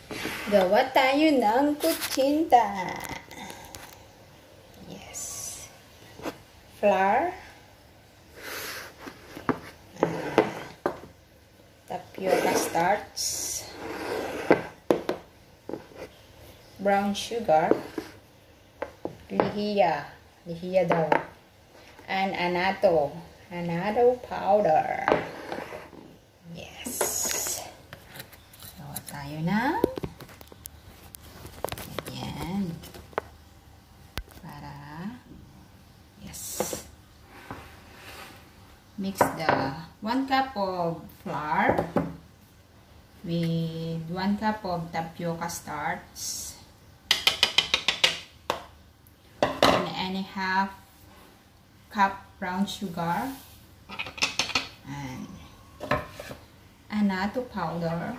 Gawa tayo ng kutsenta. Yes. Flour. Tapioca starch. Brown sugar. Lihiya. Lihiya daw. And annatto powder. Yes. Gawa tayo ng yan. Para yes. Mix the 1 cup of flour with 1 cup of tapioca starch and a half cup brown sugar and annatto powder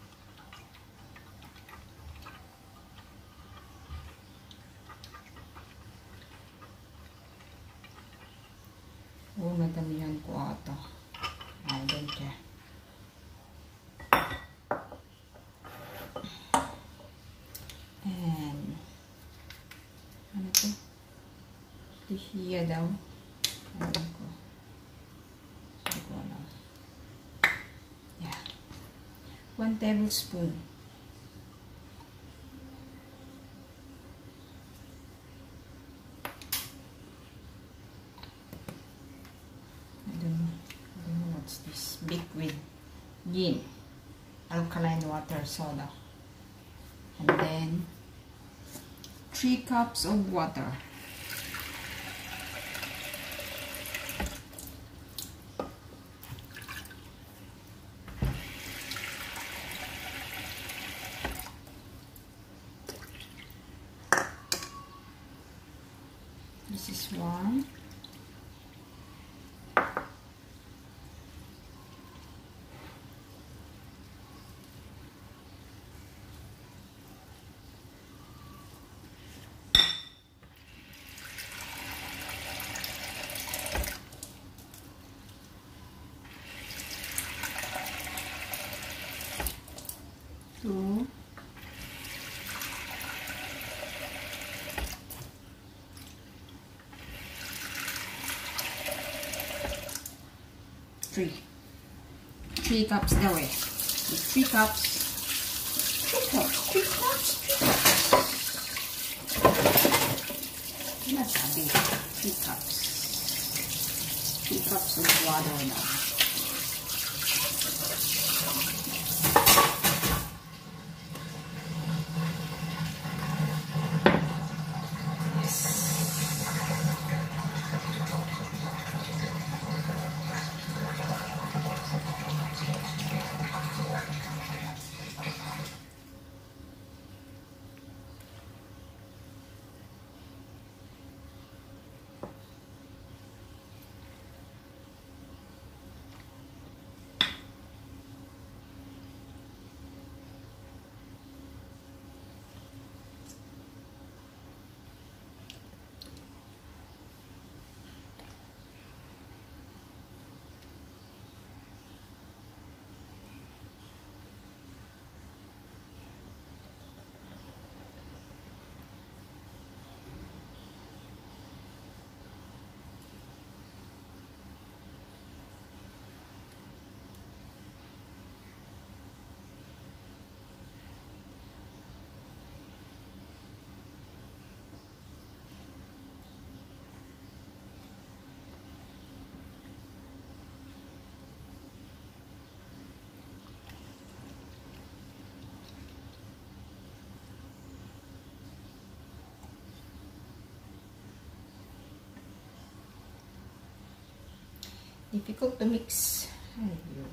madamihan ko ito. I don't care. And ano to? Lihiya daw. Ano ko? Siguro. Yeah. 1 tablespoon. I don't know what's this. Liquid gin. Alkaline water soda. And then 3 cups of water. This is 1. Two. 3 cups daw eh. 3 cups. 3 cups. Ano sabi? 3 cups. 3 cups of water na. Difficult to mix. Ayun.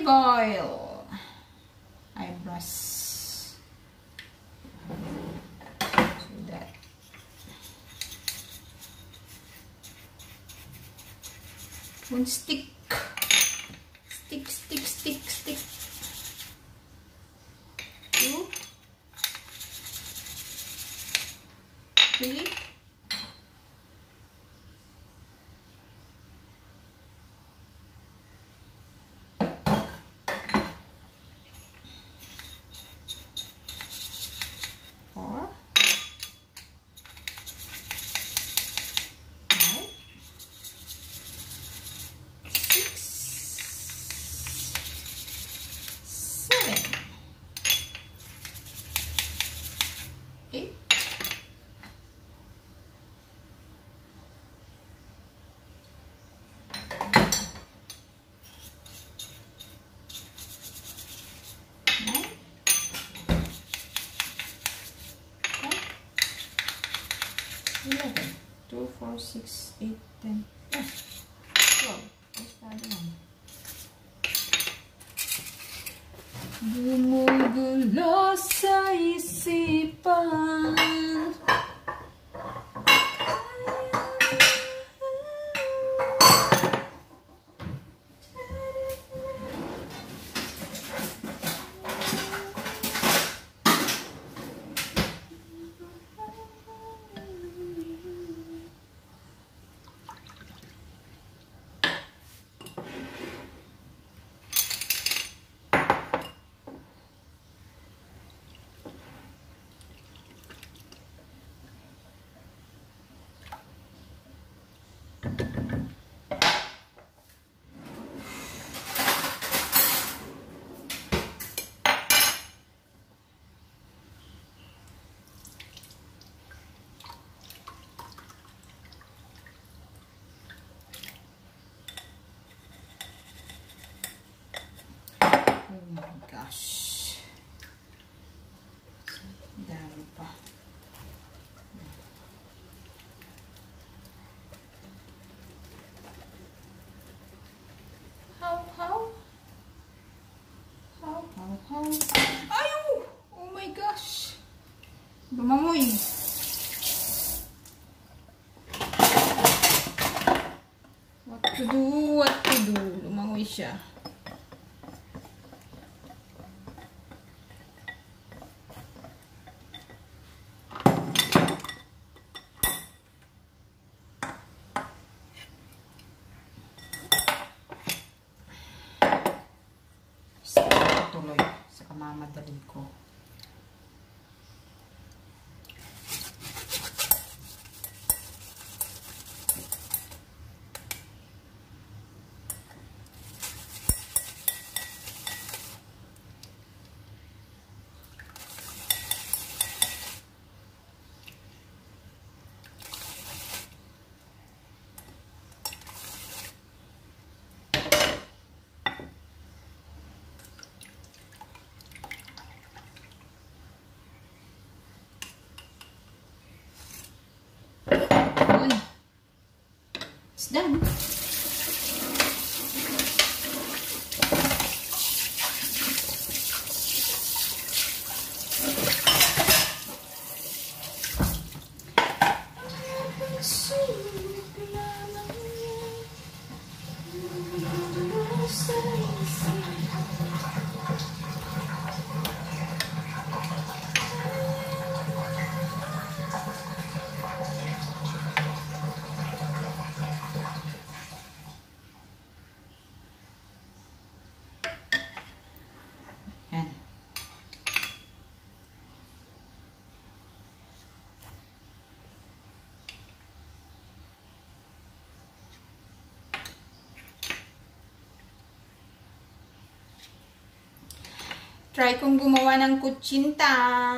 oil. I brush so that one stick. Stick. 2, 3. 4, 5, 6, 7, 8, 9, 11, 2, 4, 6, 8, 10, 12. Where's the other one? Gumugulo sa isipan. Oh my gosh. Dami pa. How? Ayaw! Oh my gosh. Lumamoy. What to do? Lumamoy siya. Tuloy sa kamamadali ko. It's done. Try kong gumawa ng kutsenta.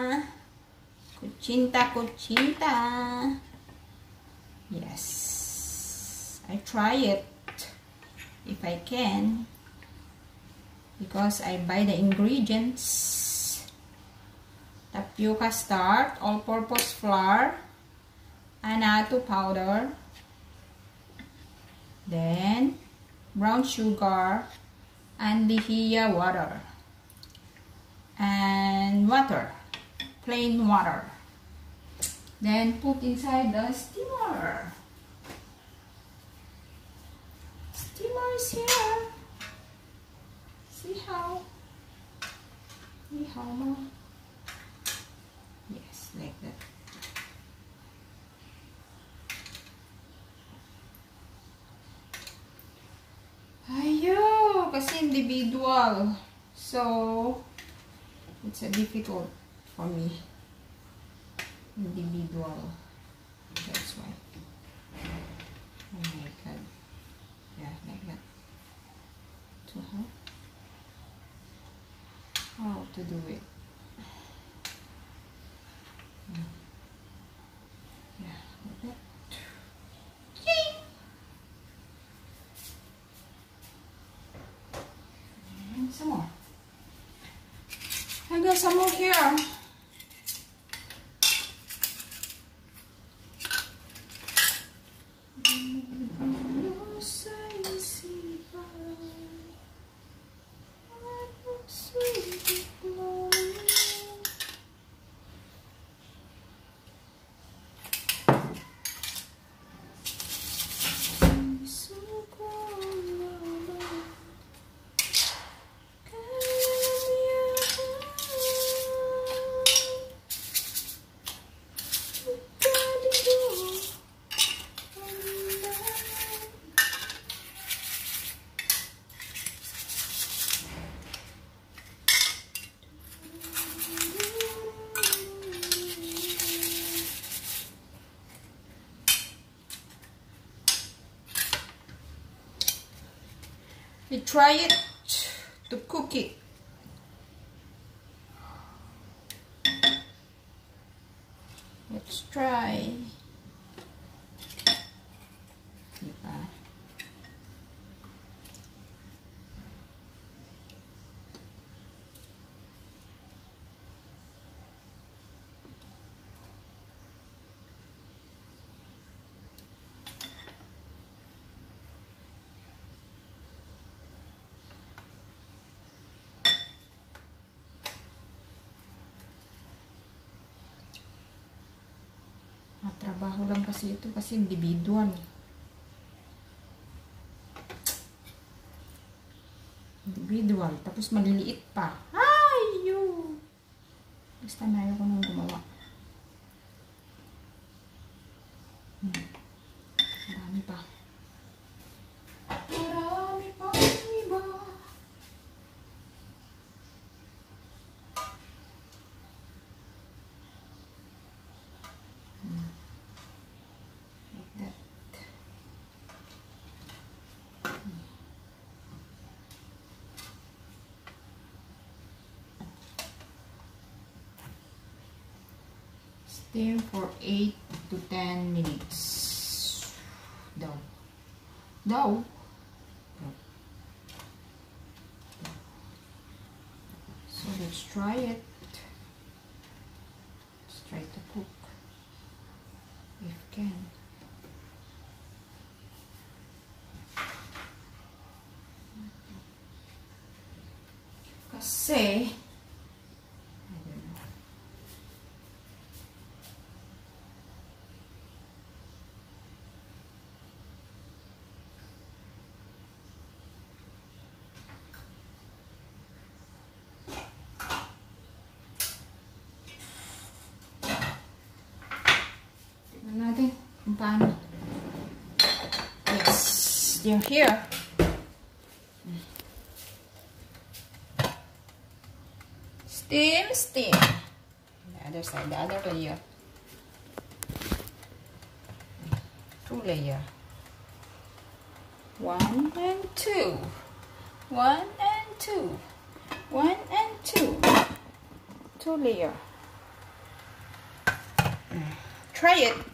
Kutsenta. Yes. I try it. If I can. Because I buy the ingredients. Tapioca starch, all-purpose flour, annatto powder, then brown sugar, and Lihia water and water, plain water. Then put inside the steamer. Steamer is here. See how? See how, Mom? Yes, like that. Ayo, kasi individual. So, it's a difficult for me. Individual. That's why. Oh my God. Yeah, like that. So how to do it? Yeah, like that. Yay! And some more. I got some more here. We try it to cook it. Let's try. Trabaho lang kasi ito kasi individual. Individual. Tapos maliliit pa. Ay! Yun! Basta na ayaw ko nang gumawa. Marami pa. Marami pa iba. Steam for 8 to 10 minutes. Dough. So let's try it. Let's try to cook. If can. Kasi natin kung paano. Yes, they're here. Steam. The other side, the other layer. 2 layer. 1 and 2. 1 and 2. 1 and 2. 2 layer. Try it.